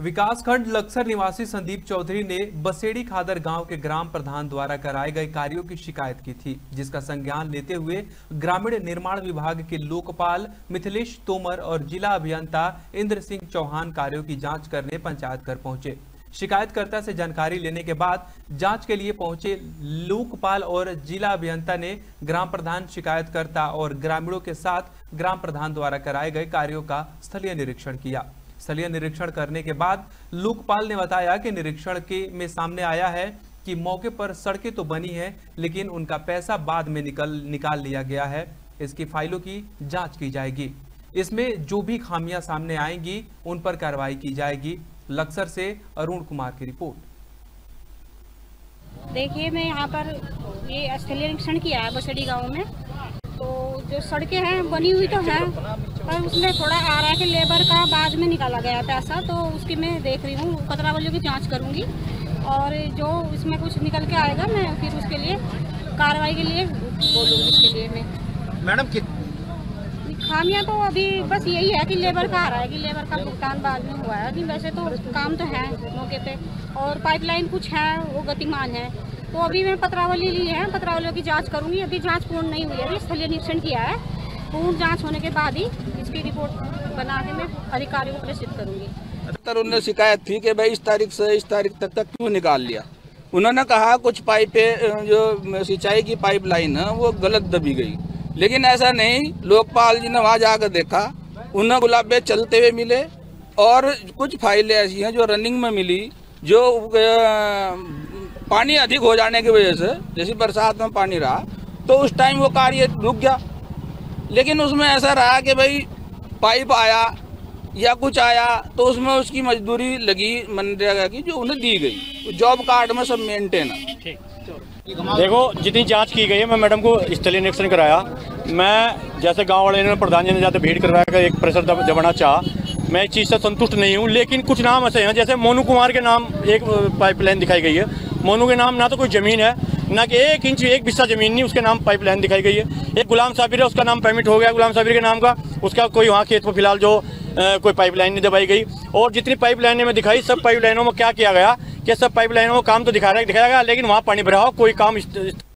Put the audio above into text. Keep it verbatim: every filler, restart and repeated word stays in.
विकासखंड लक्सर निवासी संदीप चौधरी ने बसेड़ी खादर गांव के ग्राम प्रधान द्वारा कराए गए कार्यों की शिकायत की थी, जिसका संज्ञान लेते हुए ग्रामीण निर्माण विभाग के लोकपाल मिथिलेश तोमर और जिला अभियंता इंद्र सिंह चौहान कार्यों की जांच करने पंचायत घर पहुंचे। शिकायतकर्ता से जानकारी लेने के बाद जांच के लिए पहुंचे लोकपाल और जिला अभियंता ने ग्राम प्रधान, शिकायतकर्ता और ग्रामीणों के साथ ग्राम प्रधान द्वारा कराए गए कार्यों का स्थलीय निरीक्षण किया। स्थलीय निरीक्षण करने के बाद लोकपाल ने बताया कि निरीक्षण के में सामने आया है कि मौके पर सड़कें तो बनी है, लेकिन उनका पैसा बाद में निकल निकाल लिया गया है। इसकी फाइलों की जांच की जाएगी। इसमें जो भी खामियां सामने आएंगी उन पर कार्रवाई की जाएगी। लक्सर से अरुण कुमार की रिपोर्ट। देखिए, मैं यहाँ पर ये स्थलीय निरीक्षण किया है बसेड़ी गांव में। तो जो सड़कें हैं बनी हुई तो हैं, पर उसमें थोड़ा आ रहा है कि लेबर का बाद में निकाला गया पैसा, तो उसकी मैं देख रही हूँ, पत्रावलियों की जांच करूँगी और जो इसमें कुछ निकल के आएगा मैं फिर उसके लिए कार्रवाई के लिए बोलूँगी। इसके लिए मैं मैडम कि खामियां तो अभी बस यही है कि लेबर का आ रहा है कि लेबर का भुगतान बाद में हुआ है। अभी वैसे तो काम तो है मौके पे और पाइपलाइन कुछ है वो गतिमान है। तो अभी मैं पत्रावली ली है, पत्रावलियों की जांच करूंगी। अभी जांच पूर्ण नहीं हुई है, अभी स्थलीय निरीक्षण किया है। पूर्ण जांच होने के बाद ही इसकी रिपोर्ट बना के मैं अधिकारियों को प्रेषित करूंगी। तर उन्हें शिकायत थी कि भाई इस तारीख से इस तारीख तक तक क्यों निकाल लिया। उन्होंने कहा कुछ पाइपें जो सिंचाई की पाइपलाइन है वो गलत दबी गई, लेकिन ऐसा नहीं। लोकपाल जी ने वहाँ जाकर देखा, उन्हें गुलाबे चलते हुए मिले और कुछ फाइलें ऐसी हैं जो रनिंग में मिली, जो पानी अधिक हो जाने की वजह से, जैसे बरसात में पानी रहा तो उस टाइम वो कार्य रुक गया। लेकिन उसमें ऐसा रहा कि भाई पाइप आया या कुछ आया तो उसमें उसकी मजदूरी लगी मनरेगा की जो उन्हें दी गई, जॉब कार्ड में सब मेंटेन है। देखो, जितनी जांच की गई है, मैं मैडम को स्थलीय निरीक्षण कराया। मैं जैसे गांव वाले ने प्रधान जी ने जाते भीड़ करवा कर एक प्रेशर जमाना चाह, मैं इस चीज़ से संतुष्ट नहीं हूं। लेकिन कुछ नाम ऐसे हैं, जैसे मोनू कुमार के नाम एक पाइपलाइन दिखाई गई है। मोनू के नाम ना तो कोई ज़मीन है, ना कि एक इंच एक बिस्सा ज़मीन नहीं, उसके नाम पाइपलाइन दिखाई गई है। एक गुलाम साबिर है, उसका नाम परमिट हो गया गुलाम साबिर के नाम का, उसका कोई वहाँ खेत पर फिलहाल जो आ, कोई पाइपलाइन नहीं दबाई गई। और जितनी पाइपलाइनें में दिखाई, सब पाइपलाइनों में क्या किया गया कि सब पाइपलाइनों में काम तो दिखा रहा है दिखाया गया, लेकिन वहाँ पानी भरा हो, कोई काम